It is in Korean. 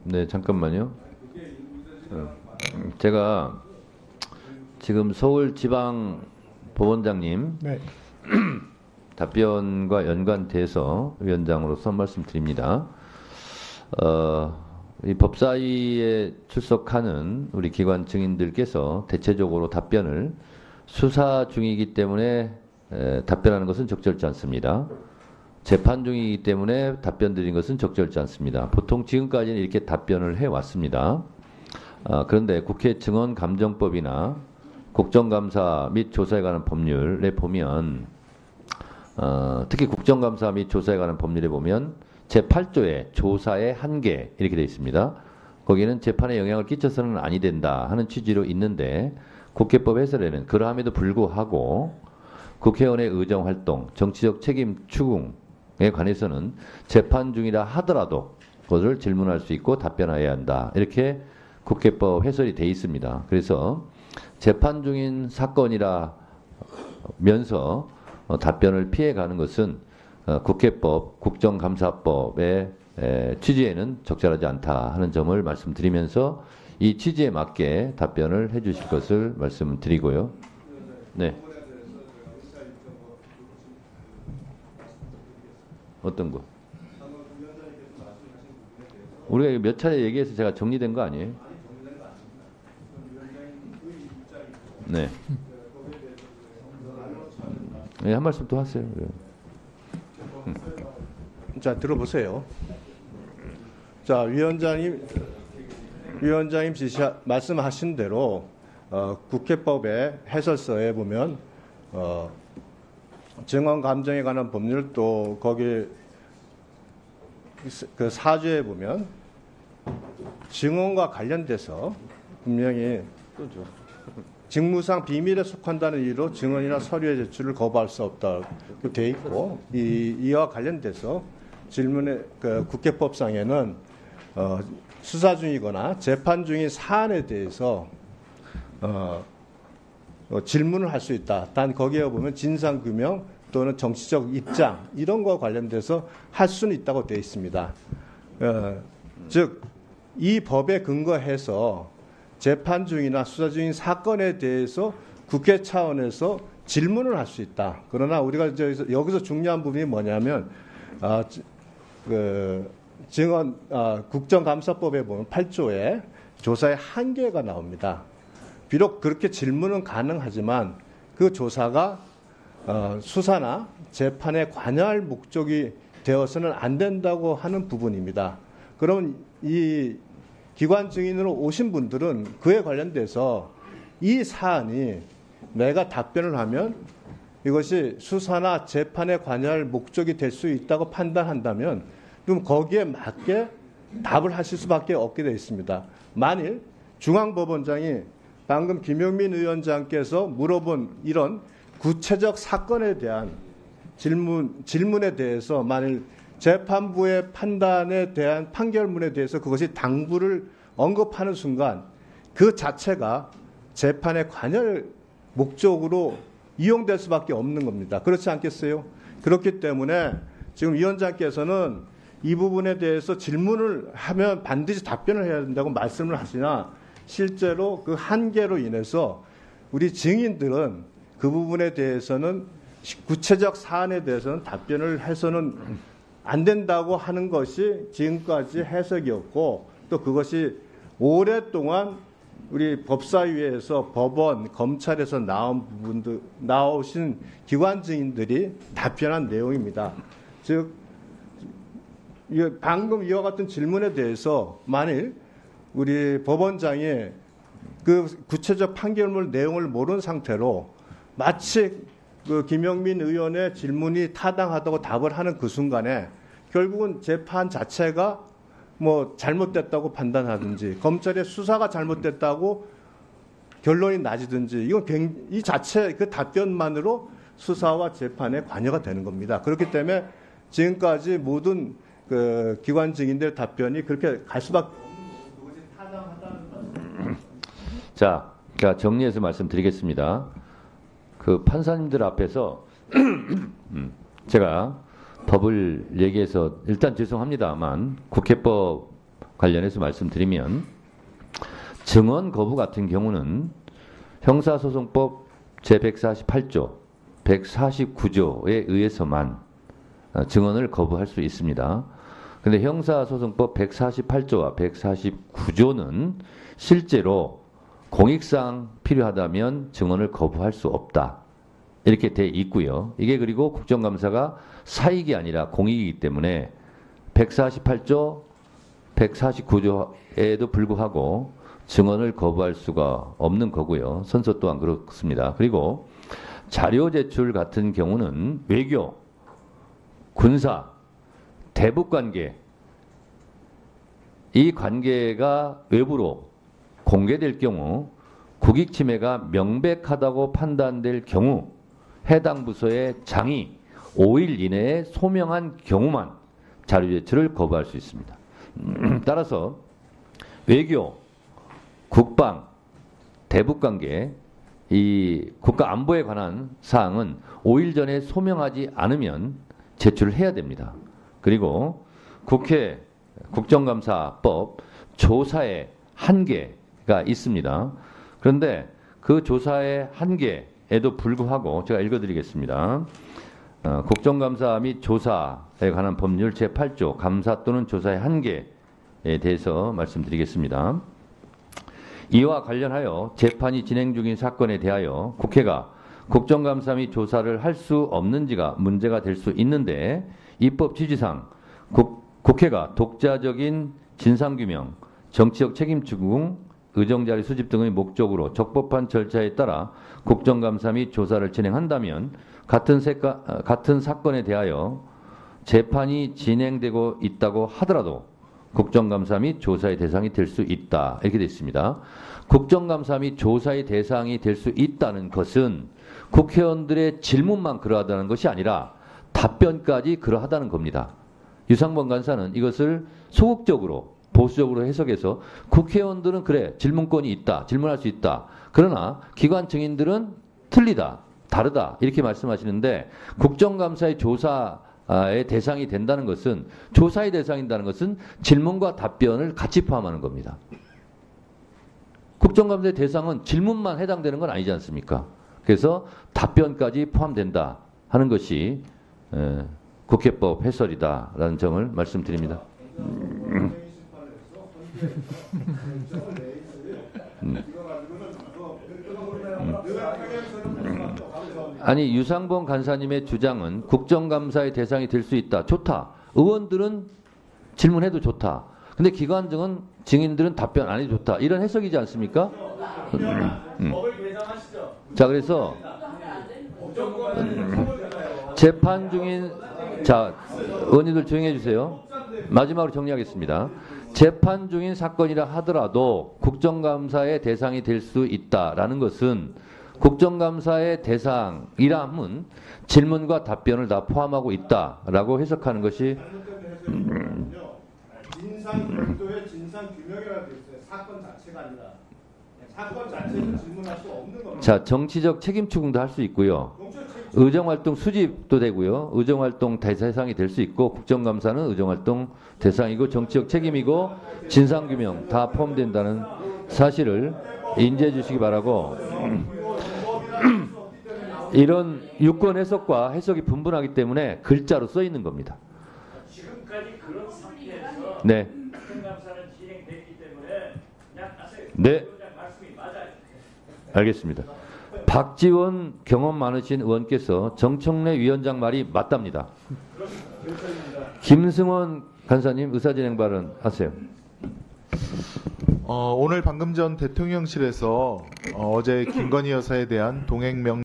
네, 잠깐만요. 제가 지금 서울지방법원장님 네. 답변과 연관돼서 위원장으로서 말씀드립니다. 이 법사위에 출석하는 우리 기관 증인들께서 대체적으로 답변을 수사 중이기 때문에 답변하는 것은 적절치 않습니다. 재판 중이기 때문에 답변 드린 것은 적절치 않습니다. 보통 지금까지는 이렇게 답변을 해왔습니다. 그런데 국회 증언감정법이나 국정감사 및 조사에 관한 법률에 보면 특히 국정감사 및 조사에 관한 법률에 보면 제8조에 조사의 한계 이렇게 되어 있습니다. 거기는 재판에 영향을 끼쳐서는 아니 된다 하는 취지로 있는데 국회법 해설에는 그러함에도 불구하고 국회의원의 의정활동, 정치적 책임 추궁에 관해서는 재판 중이라 하더라도 그것을 질문할 수 있고 답변해야 한다. 이렇게 국회법 해설이 되어 있습니다. 그래서 재판 중인 사건이라면서 답변을 피해가는 것은 국회법, 국정감사법의 취지에는 적절하지 않다 하는 점을 말씀드리면서 이 취지에 맞게 답변을 해 주실 것을 말씀드리고요. 네. 어떤 거? 우리가 몇 차례 얘기해서 제가 정리된 거 아니에요? 네. 네, 한 말씀 또 하세요. 자, 들어보세요. 자, 위원장님 말씀하신 대로 국회법의 해설서에 보면 증언 감정에 관한 법률 또 거기 그 사조에 보면 증언과 관련돼서 분명히 직무상 비밀에 속한다는 이유로 증언이나 서류의 제출을 거부할 수 없다고 돼 있고 이와 관련돼서 질문에 국회법상에는 수사 중이거나 재판 중인 사안에 대해서 질문을 할 수 있다. 단 거기에 보면 진상규명 또는 정치적 입장 이런 거와 관련돼서 할 수는 있다고 되어 있습니다. 즉 이 법에 근거해서 재판 중이나 수사 중인 사건에 대해서 국회 차원에서 질문을 할 수 있다. 그러나 우리가 여기서 중요한 부분이 뭐냐면 국정감사법에 보면 8조에 조사의 한계가 나옵니다. 비록 그렇게 질문은 가능하지만 그 조사가 수사나 재판에 관여할 목적이 되어서는 안 된다고 하는 부분입니다. 그럼 이 기관 증인으로 오신 분들은 그에 관련돼서 이 사안이 내가 답변을 하면 이것이 수사나 재판에 관여할 목적이 될 수 있다고 판단한다면 그럼 거기에 맞게 답을 하실 수밖에 없게 되어 있습니다. 만일 중앙법원장이 방금 김영민 위원장께서 물어본 이런 구체적 사건에 대한 질문에 대해서 만일 재판부의 판단에 대한 판결문에 대해서 그것이 당부를 언급하는 순간 그 자체가 재판에 관여할 목적으로 이용될 수밖에 없는 겁니다. 그렇지 않겠어요? 그렇기 때문에 지금 위원장께서는 이 부분에 대해서 질문을 하면 반드시 답변을 해야 된다고 말씀을 하시나 실제로 그 한계로 인해서 우리 증인들은 그 부분에 대해서는 구체적 사안에 대해서는 답변을 해서는 안 된다고 하는 것이 지금까지 해석이었고 또 그것이 오랫동안 우리 법사위에서 법원, 검찰에서 나오신 기관 증인들이 답변한 내용입니다. 즉 방금 이와 같은 질문에 대해서 만일 우리 법원장이 그 구체적 판결문 내용을 모르는 상태로 마치 그 김영민 의원의 질문이 타당하다고 답을 하는 그 순간에 결국은 재판 자체가 뭐 잘못됐다고 판단하든지 검찰의 수사가 잘못됐다고 결론이 나지든지 이건 이 자체 그 답변만으로 수사와 재판에 관여가 되는 겁니다. 그렇기 때문에 지금까지 모든 그 기관 증인들 답변이 그렇게 갈 수밖에 없는 것이 타당하다는 말씀. 자, 정리해서 말씀드리겠습니다. 그 판사님들 앞에서 제가 법을 얘기해서 일단 죄송합니다만 국회법 관련해서 말씀드리면 증언 거부 같은 경우는 형사소송법 제148조, 149조에 의해서만 증언을 거부할 수 있습니다. 근데 형사소송법 148조와 149조는 실제로 공익상 필요하다면 증언을 거부할 수 없다. 이렇게 돼 있고요. 이게 그리고 국정감사가 사익이 아니라 공익이기 때문에 148조, 149조에도 불구하고 증언을 거부할 수가 없는 거고요. 선서 또한 그렇습니다. 그리고 자료 제출 같은 경우는 외교, 군사, 대북관계 이 관계가 외부로 공개될 경우 국익 침해가 명백하다고 판단될 경우 해당 부서의 장이 5일 이내에 소명한 경우만 자료 제출을 거부할 수 있습니다. 따라서 외교, 국방, 대북관계 이 국가 안보에 관한 사항은 5일 전에 소명하지 않으면 제출을 해야 됩니다. 그리고 국회 국정감사법 조사의 한계가 있습니다. 그런데 그 조사의 한계에도 불구하고 제가 읽어드리겠습니다. 국정감사 및 조사에 관한 법률 제8조 감사 또는 조사의 한계에 대해서 말씀드리겠습니다. 이와 관련하여 재판이 진행 중인 사건에 대하여 국회가 국정감사 및 조사를 할 수 없는지가 문제가 될 수 있는데 입법 취지상 국회가 독자적인 진상규명, 정치적 책임 추궁, 의정자료 수집 등의 목적으로 적법한 절차에 따라 국정감사 및 조사를 진행한다면 같은 사건에 대하여 재판이 진행되고 있다고 하더라도 국정감사 및 조사의 대상이 될 수 있다. 이렇게 되어 있습니다. 국정감사 및 조사의 대상이 될 수 있다는 것은 국회의원들의 질문만 그러하다는 것이 아니라 답변까지 그러하다는 겁니다. 유상범 간사는 이것을 소극적으로 보수적으로 해석해서 국회의원들은 그래 질문권이 있다. 질문할 수 있다. 그러나 기관 증인들은 틀리다. 다르다. 이렇게 말씀하시는데 국정감사의 조사의 대상이 된다는 것은 조사의 대상이라는 것은 질문과 답변을 같이 포함하는 겁니다. 국정감사의 대상은 질문만 해당되는 건 아니지 않습니까? 그래서 답변까지 포함된다 하는 것이 국회법 해설이다라는 점을 말씀드립니다. 아니 유상범 간사님의 주장은 국정감사의 대상이 될 수 있다. 좋다. 의원들은 질문해도 좋다. 근데 기관 증인들은 답변 안 해도 좋다. 이런 해석이지 않습니까? 자 그래서 재판 중인 자 의원님들 조용히 해주세요. 마지막으로 정리하겠습니다. 재판 중인 사건이라 하더라도 국정감사의 대상이 될 수 있다라는 것은 국정감사의 대상이라 함은 질문과 답변을 다 포함하고 있다라고 해석하는 것이 진상 별도의 진상 규명이라고 되어 있어요. 사건 자체가 아니라 사건 자체는 질문할 수 없는 겁니다. 자 정치적 책임 추궁도 할 수 있고요. 의정활동 수집도 되고요. 의정활동 대상이 될 수 있고 국정감사는 의정활동 대상이고 정치적 책임이고 진상규명 다 포함된다는 사실을 인지해 주시기 바라고 이런 유권 해석과 해석이 분분하기 때문에 글자로 써 있는 겁니다. 지금까지 그런 상태에서 네. 국정감사는 진행됐기 때문에 그냥 하세요. 네. 말씀이 맞아요. 알겠습니다. 박지원 경험 많으신 의원께서 정청래 위원장 말이 맞답니다. 김승원 간사님 의사진행 발언 하세요. 오늘 방금 전 대통령실에서 어제 김건희 여사에 대한 동행 명